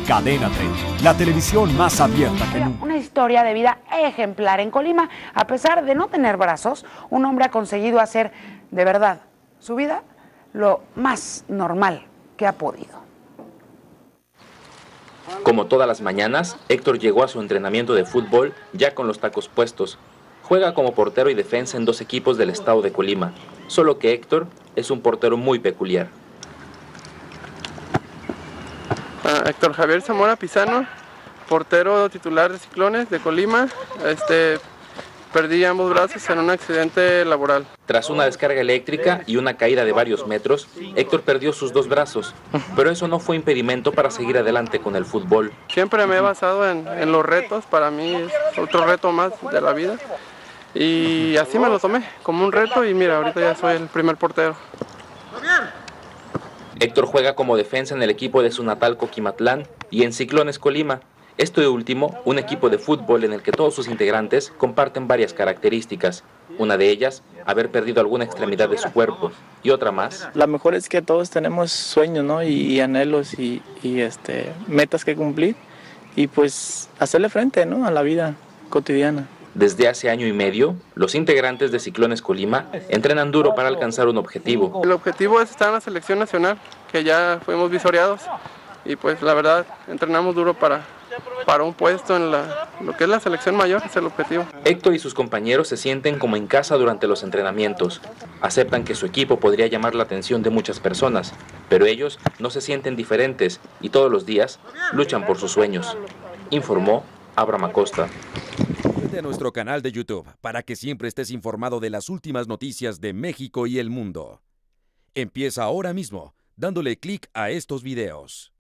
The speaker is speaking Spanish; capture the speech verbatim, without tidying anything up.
Cadena treinta, la televisión más abierta que nunca. Una historia de vida ejemplar en Colima. A pesar de no tener brazos, un hombre ha conseguido hacer de verdad su vida lo más normal que ha podido. Como todas las mañanas, Héctor llegó a su entrenamiento de fútbol ya con los tacos puestos. Juega como portero y defensa en dos equipos del estado de Colima, solo que Héctor es un portero muy peculiar. Uh, Héctor Javier Zamora Pizano, portero titular de Ciclones de Colima. Este, perdí ambos brazos en un accidente laboral. Tras una descarga eléctrica y una caída de varios metros, Héctor perdió sus dos brazos, pero eso no fue impedimento para seguir adelante con el fútbol. Siempre me he basado en, en los retos, para mí es otro reto más de la vida. Y así me lo tomé, como un reto, y mira, ahorita ya soy el primer portero. Héctor juega como defensa en el equipo de su natal Coquimatlán y en Ciclones Colima. Esto de último, un equipo de fútbol en el que todos sus integrantes comparten varias características. Una de ellas, haber perdido alguna extremidad de su cuerpo, y otra más. La mejor es que todos tenemos sueños, ¿no? y, y anhelos y, y este, metas que cumplir, y pues hacerle frente, ¿no? A la vida cotidiana. Desde hace año y medio, los integrantes de Ciclones Colima entrenan duro para alcanzar un objetivo. El objetivo es estar en la selección nacional, que ya fuimos visoreados, y pues la verdad entrenamos duro para, para un puesto en la, lo que es la selección mayor, es el objetivo. Héctor y sus compañeros se sienten como en casa durante los entrenamientos. Aceptan que su equipo podría llamar la atención de muchas personas, pero ellos no se sienten diferentes y todos los días luchan por sus sueños, informó Abraham Acosta. De nuestro canal de YouTube para que siempre estés informado de las últimas noticias de México y el mundo. Empieza ahora mismo dándole clic a estos videos.